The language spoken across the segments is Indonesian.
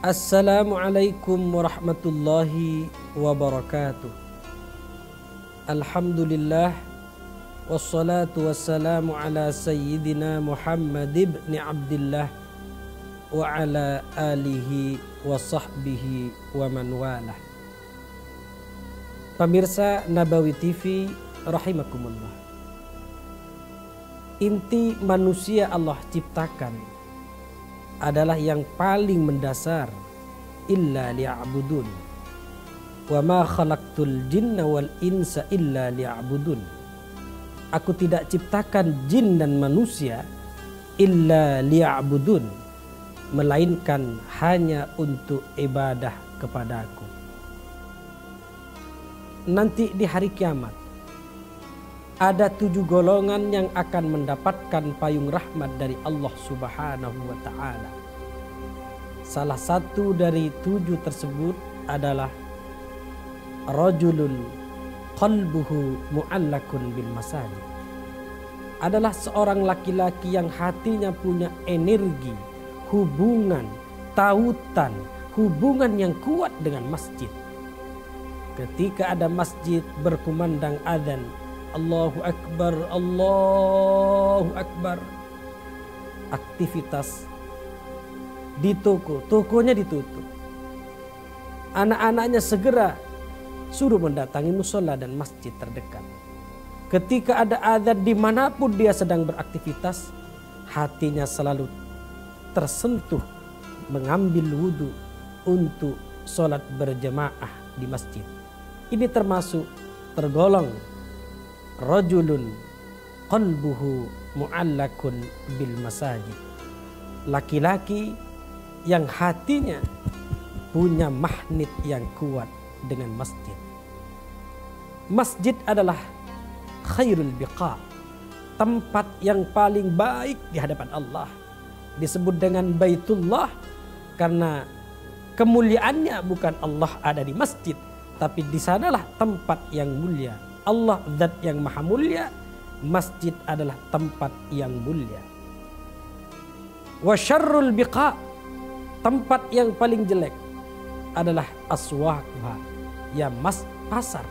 Assalamualaikum warahmatullahi wabarakatuh. Alhamdulillah wassalatu wassalamu ala sayyidina Muhammad ibn Abdillah wa ala alihi wa sahbihi wa man walah. Pemirsa Nabawi TV rahimakumullah. Inti manusia Allah ciptakan adalah yang paling mendasar, illa liya'budun. Wa ma khalaqtul jinna wal insa illa liya'budun. Aku tidak ciptakan jin dan manusia illa liya'budun, melainkan hanya untuk ibadah kepadaku. Nanti di hari kiamat ada 7 golongan yang akan mendapatkan payung rahmat dari Allah Subhanahu wa ta'ala. Salah satu dari 7 tersebut adalah rajulun qalbuhu mu'allakun bil masajid. Adalah seorang laki-laki yang hatinya punya energi, hubungan, tautan, hubungan yang kuat dengan masjid. Ketika ada masjid berkumandang adzan, Allahu Akbar, Allahu Akbar, aktivitas di toko, tokonya ditutup. Anak-anaknya segera suruh mendatangi musola dan masjid terdekat. Ketika ada adzan dimanapun dia sedang beraktivitas, hatinya selalu tersentuh mengambil wudhu untuk sholat berjamaah di masjid. Ini termasuk tergolong rajulun qalbuhu mu'allakun bil masajid. Laki-laki yang hatinya punya magnet yang kuat dengan masjid. Masjid adalah khairul biqa, tempat yang paling baik di hadapan Allah. Disebut dengan Baitullah karena kemuliaannya bukan Allah ada di masjid, tapi di sanalah tempat yang mulia. Allah zat yang maha mulia, masjid adalah tempat yang mulia. Wa syarrul biqa, tempat yang paling jelek adalah aswaquha, ya pasar.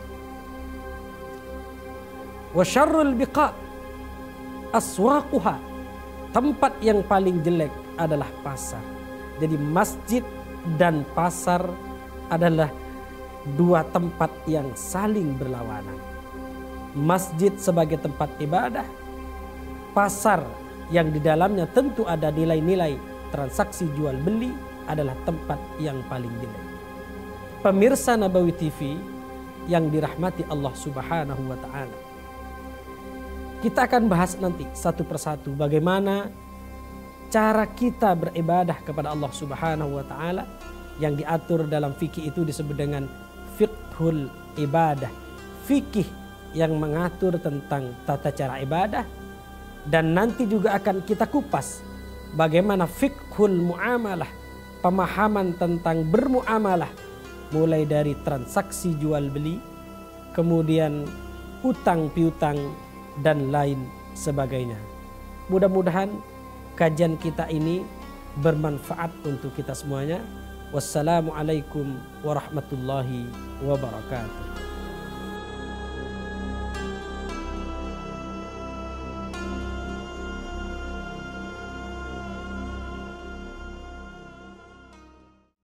Wa syarrul biqa aswaquha, tempat yang paling jelek adalah pasar. Jadi masjid dan pasar adalah 2 tempat yang saling berlawanan. Masjid sebagai tempat ibadah, pasar yang di dalamnya tentu ada nilai-nilai transaksi jual beli adalah tempat yang paling jelek. Pemirsa Nabawi TV yang dirahmati Allah Subhanahu wa ta'ala, kita akan bahas nanti satu persatu bagaimana cara kita beribadah kepada Allah Subhanahu wa ta'ala yang diatur dalam fikih. Itu disebut dengan fiqhul ibadah, fikih yang mengatur tentang tata cara ibadah. Dan nanti juga akan kita kupas bagaimana fiqhul muamalah, pemahaman tentang bermuamalah, mulai dari transaksi jual beli, kemudian utang piutang dan lain sebagainya. Mudah-mudahan kajian kita ini bermanfaat untuk kita semuanya. Wassalamualaikum warahmatullahi wabarakatuh.